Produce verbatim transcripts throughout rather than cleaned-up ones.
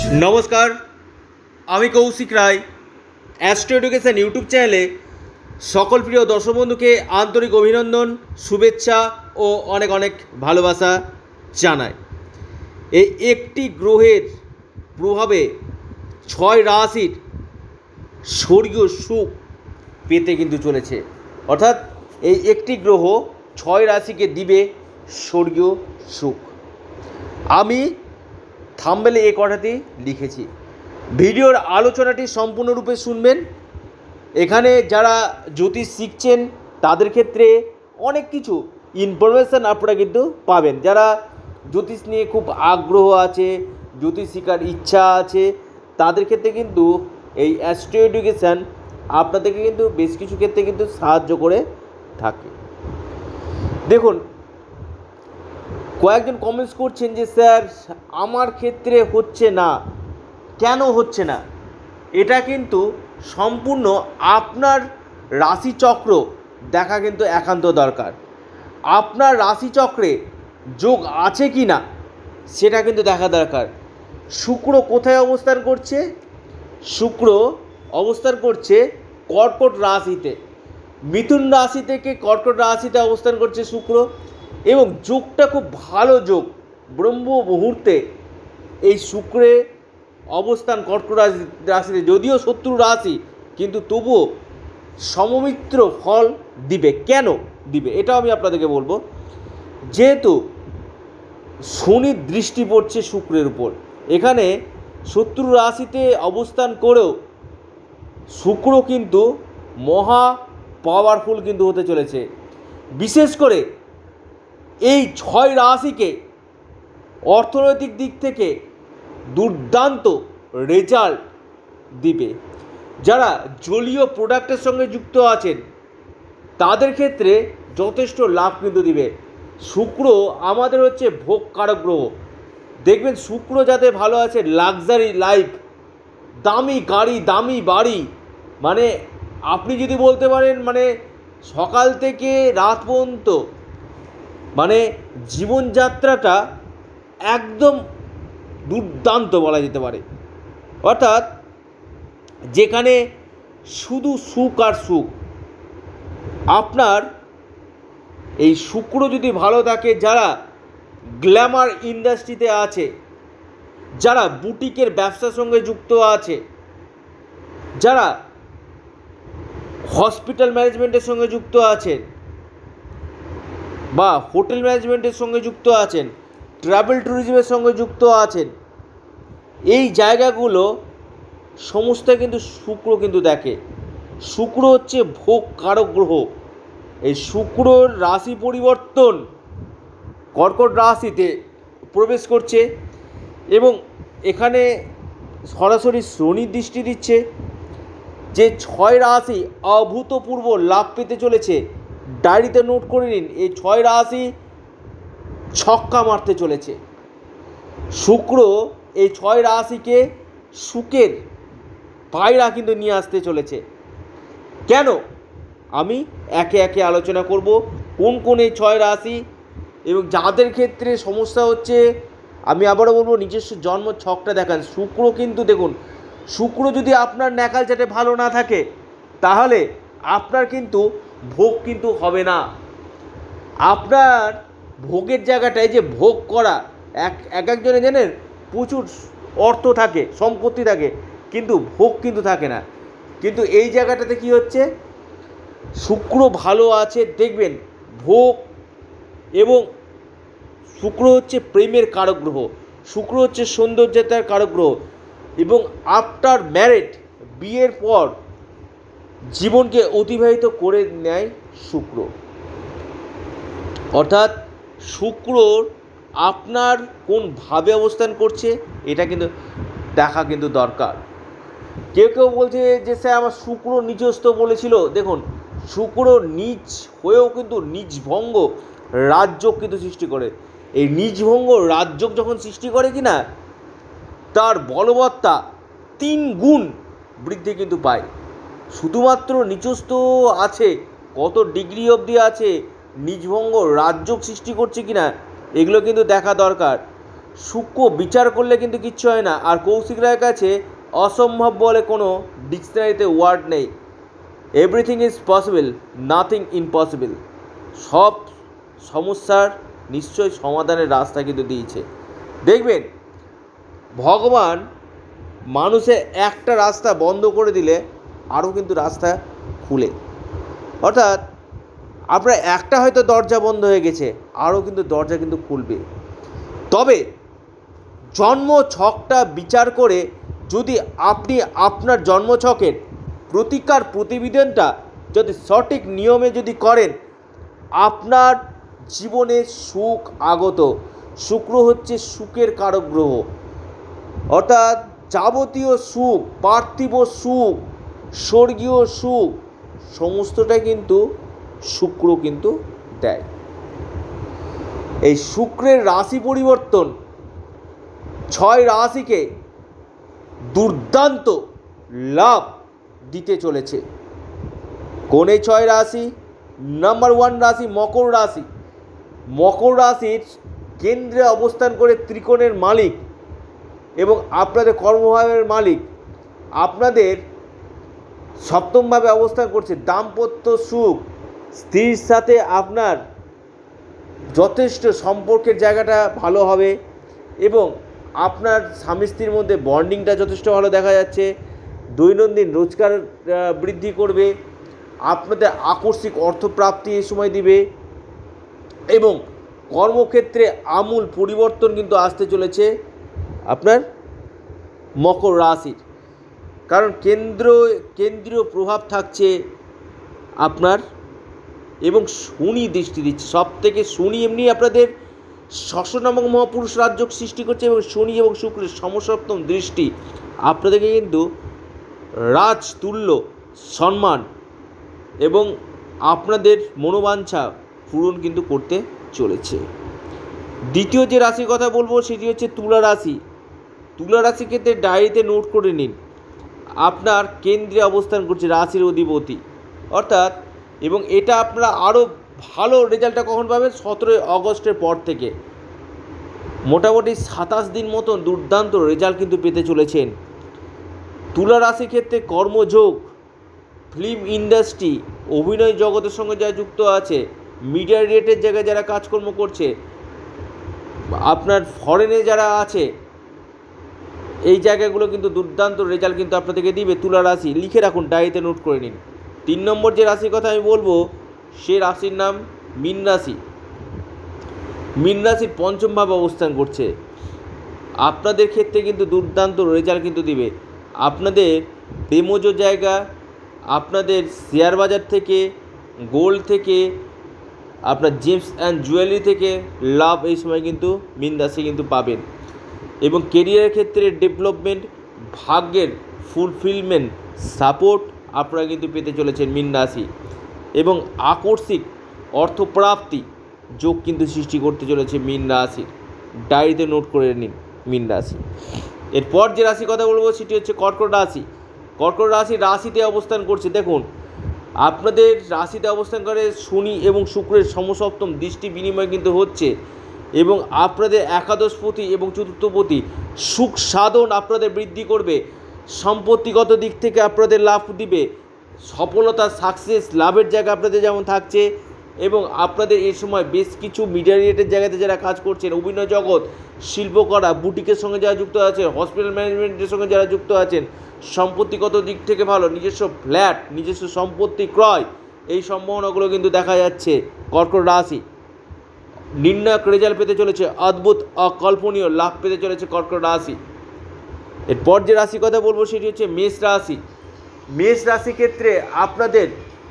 নমস্কার, আমি Kaushik Roy. Astro education YouTube চ্যানেলে সকল প্রিয় দর্শক বন্ধুকে আন্তরিক অভিনন্দন, শুভেচ্ছা ও অনেক অনেক ভালোবাসা জানাই। এই একটি গ্রহের প্রভাবে ছয় রাশির স্বর্গীয় সুখ পেতে কিন্তু চলেছে। অর্থাৎ এই একটি গ্রহ ছয় রাশিকে দিবে স্বর্গীয় সুখ। আমি থাম্বনেলে এই কথাটি লিখেছি। ভিডিওর আলোচনাটি সম্পূর্ণরূপে শুনবেন। এখানে যারা জ্যোতিষ শিখছেন তাদের ক্ষেত্রে অনেক কিছু ইনফরমেশান আপনারা কিন্তু পাবেন। যারা জ্যোতিষ নিয়ে খুব আগ্রহ আছে, জ্যোতিষ শেখার ইচ্ছা আছে, তাদের ক্ষেত্রে কিন্তু এই অ্যাস্ট্রো এডুকেশান আপনাদেরকে কিন্তু বেশ কিছু ক্ষেত্রে কিন্তু সাহায্য করে থাকে। দেখুন, কয়েকজন কমেন্টস করছেন যে স্যার আমার ক্ষেত্রে হচ্ছে না, কেন হচ্ছে না? এটা কিন্তু সম্পূর্ণ আপনার রাশিচক্র দেখা কিন্তু একান্ত দরকার। আপনার রাশিচক্রে যোগ আছে কি না সেটা কিন্তু দেখা দরকার। শুক্র কোথায় অবস্থান করছে? শুক্র অবস্থান করছে কর্কট রাশিতে। মিথুন রাশি থেকে কর্কট রাশিতে অবস্থান করছে শুক্র, এবং যোগটা খুব ভালো যোগ। ব্রহ্ম মুহূর্তে এই শুক্রে অবস্থান কর্কট রাশিতে, যদিও শত্রু রাশি, কিন্তু তবুও সমমিত্র ফল দিবে। কেন দিবে এটাও আমি আপনাদেরকে বলবো। যেহেতু শনির দৃষ্টি পড়ছে শুক্রের উপর, এখানে শত্রু রাশিতে অবস্থান করেও শুক্র কিন্তু মহা পাওয়ারফুল কিন্তু হতে চলেছে। বিশেষ করে এই ছয় রাশিকে অর্থনৈতিক দিক থেকে দুর্দান্ত রেজাল্ট দিবে। যারা জলীয় প্রোডাক্টের সঙ্গে যুক্ত আছেন তাদের ক্ষেত্রে যথেষ্ট লাভ কিন্তু দিবে। শুক্র আমাদের হচ্ছে ভোগ কারক গ্রহ। দেখবেন শুক্র যাতে ভালো আছে, লাক্সারি লাইফ, দামি গাড়ি, দামি বাড়ি, মানে আপনি যদি বলতে পারেন মানে সকাল থেকে রাত পর্যন্ত মানে জীবনযাত্রাটা একদম দুর্দান্ত বলা যেতে পারে। অর্থাৎ যেখানে শুধু সুখ আর সুখ। আপনার এই শুক্র যদি ভালো থাকে, যারা গ্ল্যামার ইন্ডাস্ট্রিতে আছে, যারা বুটিকের ব্যবসার সঙ্গে যুক্ত আছে, যারা হসপিটাল ম্যানেজমেন্টের সঙ্গে যুক্ত আছেন বা হোটেল ম্যানেজমেন্টের সঙ্গে যুক্ত আছেন, ট্রাভেল ট্যুরিজমের সঙ্গে যুক্ত আছেন, এই জায়গাগুলো সমস্ত কিন্তু শুক্র কিন্তু দেখে। শুক্র হচ্ছে ভোগ কারক গ্রহ। এই শুক্রর রাশি পরিবর্তন কর্কট রাশিতে প্রবেশ করছে, এবং এখানে সরাসরি শনি দৃষ্টি দিচ্ছে। যে ছয় রাশি অভূতপূর্ব লাভ পেতে চলেছে, ডায়েরিতে নোট করে নিন। এই ছয় রাশি ছক্কা মারতে চলেছে। শুক্র এই ছয় রাশিকে সুখের পায়রা কিন্তু নিয়ে আসতে চলেছে। কেন? আমি একে একে আলোচনা করব কোন কোন এই ছয় রাশি, এবং যাদের ক্ষেত্রে সমস্যা হচ্ছে আমি আবারও বলবো নিজস্ব জন্ম ছকটা দেখান। শুক্র কিন্তু দেখুন, শুক্র যদি আপনার ন্যাকাল চাটে ভালো না থাকে তাহলে আপনার কিন্তু ভোগ কিন্তু হবে না। আপনার ভোগের জায়গাটায় যে ভোগ করা, এক এক একজনে জানেন প্রচুর অর্থ থাকে, সম্পত্তি থাকে, কিন্তু ভোগ কিন্তু থাকে না। কিন্তু এই জায়গাটাতে কি হচ্ছে, শুক্র ভালো আছে, দেখবেন ভোগ, এবং শুক্র হচ্ছে প্রেমের কারক গ্রহ, শুক্র হচ্ছে সৌন্দর্যতার কারক গ্রহ, এবং আফটার ম্যারেড, বিয়ের পর জীবনকে অতিবাহিত করে নেয় শুক্র। অর্থাৎ শুক্রর আপনার কোন ভাবে অবস্থান করছে এটা কিন্তু দেখা কিন্তু দরকার। কেউ কেউ বলছে যে স্যার আমার শুক্র নিচস্থ বলেছিল। দেখুন, শুক্র নিচ হয়েও কিন্তু নিজভঙ্গ রাজযোগ কিন্তু সৃষ্টি করে। এই নিজভঙ্গ রাজযোগ যখন সৃষ্টি করে কি না, তার বলবত্তা তিন গুণ বৃদ্ধি কিন্তু পায়। শুধুমাত্র নিচস্থ আছে, কত ডিগ্রি অবধি আছে, নিজভঙ্গ রাজযোগ সৃষ্টি করছে কি না এগুলো কিন্তু দেখা দরকার। সূক্ষ্ম বিচার করলে কিন্তু কিচ্ছু হয় না। আর কৌশিক রায়ের কাছে অসম্ভব বলে কোনো ডিকশনারিতে ওয়ার্ড নেই। Everything is possible, nothing impossible. সব সমস্যার নিশ্চয়ই সমাধানের রাস্তা কিন্তু দিয়েছে। দেখবেন ভগবান মানুষের একটা রাস্তা বন্ধ করে দিলে আরও কিন্তু রাস্তা খুলে, অর্থাৎ আপনার একটা হয়তো দরজা বন্ধ হয়ে গেছে, আরও কিন্তু দরজা কিন্তু খুলবে। তবে জন্ম ছকটা বিচার করে যদি আপনি আপনার জন্ম ছকের প্রতিকার প্রতিবিধানটা যদি সঠিক নিয়মে যদি করেন, আপনার জীবনে সুখ আগত। শুক্র হচ্ছে সুখের কারক গ্রহ, অর্থাৎ যাবতীয় সুখ, পার্থিব সুখ, স্বর্গীয় সুখ সমস্তটাই কিন্তু শুক্র কিন্তু দেয়। এই শুক্রের রাশি পরিবর্তন ছয় রাশিকে দুর্দান্ত লাভ দিতে চলেছে। কোন এই ছয় রাশি? নাম্বার ওয়ান রাশি মকর রাশি। মকর রাশির কেন্দ্রে অবস্থান করে ত্রিকোণের মালিক এবং আপনাদের কর্মভাবের মালিক আপনাদের সপ্তমভাবে অবস্থান করছে। দাম্পত্য সুখ, স্ত্রীর সাথে আপনার যথেষ্ট সম্পর্কের জায়গাটা ভালো হবে এবং আপনার স্বামী স্ত্রীর মধ্যে বন্ডিংটা যথেষ্ট ভালো দেখা যাচ্ছে। দৈনন্দিন রোজগার বৃদ্ধি করবে, আপনাদের আকস্মিক অর্থপ্রাপ্তি এই সময় দিবে এবং কর্মক্ষেত্রে আমূল পরিবর্তন কিন্তু আসতে চলেছে আপনার মকর রাশির। কারণ কেন্দ্র কেন্দ্রীয় প্রভাব থাকছে আপনার এবং শনি দৃষ্টি দিচ্ছে। সব থেকে শনি এমনি আপনাদের ষষ্ঠ নামক মহাপুরুষ রাজযোগ সৃষ্টি করছে এবং শনি এবং শুক্রের সমসপ্তম দৃষ্টি আপনাদেরকে কিন্তু রাজতুল্য সম্মান এবং আপনাদের মনোবাঞ্ছা পূরণ কিন্তু করতে চলেছে। দ্বিতীয় যে রাশির কথা বলবো সেটি হচ্ছে তুলা রাশি। তুলা রাশি ক্ষেত্রে ডায়েরিতে নোট করে নিন, আপনার কেন্দ্রে অবস্থান করছে রাশির অধিপতি, অর্থাৎ এবং এটা আপনারা আরও ভালো রেজাল্টটা কখন পাবেন? সতেরোই অগস্টের পর থেকে মোটামুটি সাতাশ দিন মতন দুর্দান্ত রেজাল্ট কিন্তু পেতে চলেছেন। তুলা রাশির ক্ষেত্রে কর্মযোগ, ফিল্ম ইন্ডাস্ট্রি, অভিনয় জগতের সঙ্গে যারা যুক্ত আছে, মিডিয়া রিলেটেড জায়গায় যারা কাজকর্ম করছে, আপনার ফরেনে যারা আছে, এই জায়গাগুলো কিন্তু দুর্দান্ত রেজাল্ট কিন্তু আপনাদেরকে দিবে তুলা রাশি। লিখে রাখুন, ডায়েরিতে নোট করে নিন। তিন নম্বর যে রাশির কথা আমি বলবো সে রাশির নাম মীন রাশি। মীন রাশির পঞ্চম ভাবে অবস্থান করছে, আপনাদের ক্ষেত্রে কিন্তু দুর্দান্ত রেজাল্ট কিন্তু দিবে। আপনাদের প্রেমজ জায়গা, আপনাদের শেয়ার বাজার থেকে, গোল্ড থেকে, আপনার জেমস অ্যান্ড জুয়েলারি থেকে লাভ এই সময় কিন্তু মীন রাশি কিন্তু পাবেন এবং কেরিয়ারের ক্ষেত্রে ডেভেলপমেন্ট, ভাগ্যের ফুলফিলমেন্ট, সাপোর্ট আপনারা কিন্তু পেতে চলেছেন মীন রাশি এবং আকস্মিক অর্থপ্রাপ্তি যোগ কিন্তু সৃষ্টি করতে চলেছে মীন রাশি। ডায়েরিতে নোট করে নিন মীন রাশি। এরপর যে রাশির কথা বলবো সেটি হচ্ছে কর্কট রাশি। কর্কট রাশি রাশিতে অবস্থান করছে। দেখুন আপনাদের রাশিতে অবস্থান করে শনি এবং শুক্রের সমসপ্তম দৃষ্টি বিনিময় কিন্তু হচ্ছে এবং আপনাদের একাদশপতি এবং চতুর্থপতি সুখ সাধন আপনাদের বৃদ্ধি করবে, সম্পত্তিগত দিক থেকে আপনাদের লাভ দিবে, সফলতা সাকসেস লাভের জায়গা আপনাদের যেমন থাকছে এবং আপনাদের এই সময় বেশ কিছু মিডিয়া রিলেটেড জায়গাতে যারা কাজ করছেন, অভিনয় জগৎ, শিল্পকলা, বুটিকের সঙ্গে যারা যুক্ত আছেন, হসপিটাল ম্যানেজমেন্টের সঙ্গে যারা যুক্ত আছেন, সম্পত্তিগত দিক থেকে ভালো, নিজস্ব ফ্ল্যাট, নিজস্ব সম্পত্তি ক্রয়, এই সম্ভাবনাগুলো কিন্তু দেখা যাচ্ছে। কর্কট রাশি নির্ণায়ক রেজাল্ট পেতে চলেছে, অদ্ভুত অকল্পনীয় লাভ পেতে চলেছে কর্কট রাশি। এরপর যে রাশির কথা বলবো সেটি হচ্ছে মেষ রাশি। মেষ রাশি ক্ষেত্রে আপনাদের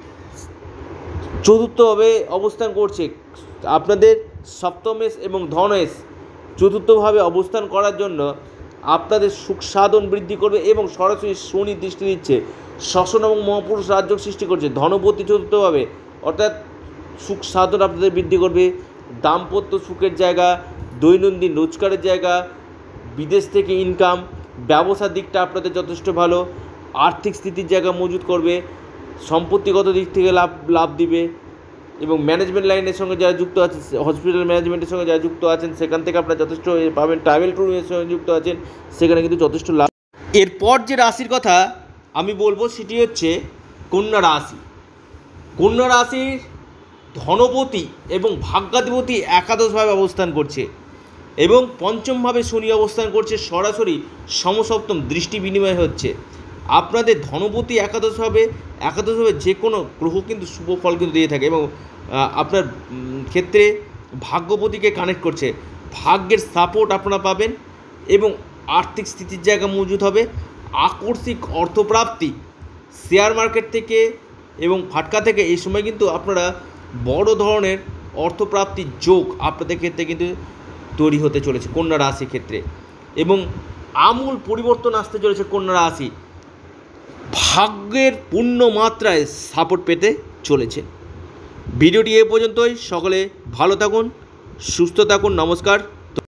চতুর্থভাবে অবস্থান করছে, আপনাদের সপ্তমেশ এবং ধনেশ চতুর্থভাবে অবস্থান করার জন্য আপনাদের সুখ সাধন বৃদ্ধি করবে এবং সরাসরি শনি দৃষ্টি দিচ্ছে, ষষ্ঠ এবং মহাপুরুষ রাজযোগ সৃষ্টি করছে ধনপতি চতুর্থভাবে, অর্থাৎ সুখ সাধন আপনাদের বৃদ্ধি করবে। দাম্পত্য সুখের জায়গা, দৈনন্দিন রোজগারের জায়গা, বিদেশ থেকে ইনকাম, ব্যবসার দিকটা আপনাদের যথেষ্ট ভালো, আর্থিক স্থিতির জায়গা মজুত করবে, সম্পত্তিগত দিক থেকে লাভ লাভ দিবে, এবং ম্যানেজমেন্ট লাইনের সঙ্গে যারা যুক্ত আছেন, হসপিটাল ম্যানেজমেন্টের সঙ্গে যারা যুক্ত আছেন, সেখান থেকে আপনারা যথেষ্ট পাবেন। ট্রাভেল ট্যুরের সঙ্গে যুক্ত আছেন, সেখানে কিন্তু যথেষ্ট লাভ। এরপর যে রাশির কথা আমি বলবো সেটি হচ্ছে কন্যা রাশি। কন্যা রাশির ধনপতি এবং ভাগ্যাধিপতি একাদশভাবে অবস্থান করছে এবং পঞ্চমভাবে শনি অবস্থান করছে, সরাসরি সমসপ্তম দৃষ্টি বিনিময় হচ্ছে। আপনাদের ধনপতি একাদশভাবে একাদশভাবে যে কোনো গ্রহ কিন্তু শুভ ফল কিন্তু দিয়ে থাকে এবং আপনার ক্ষেত্রে ভাগ্যপতিকে কানেক্ট করছে। ভাগ্যের সাপোর্ট আপনারা পাবেন এবং আর্থিক স্থিতির জায়গা মজুদ হবে। আকস্মিক অর্থপ্রাপ্তি শেয়ার মার্কেট থেকে এবং ফাটকা থেকে এই সময় কিন্তু আপনারা বড় ধরনের অর্থপ্রাপ্তির যোগ আপনাদের ক্ষেত্রে কিন্তু তৈরি হতে চলেছে কন্যা রাশির ক্ষেত্রে এবং আমূল পরিবর্তন আসতে চলেছে কন্যা রাশি। ভাগ্যের পূর্ণ মাত্রায় সাপোর্ট পেতে চলেছে। ভিডিওটি এ পর্যন্তই। সকলে ভালো থাকুন, সুস্থ থাকুন। নমস্কার।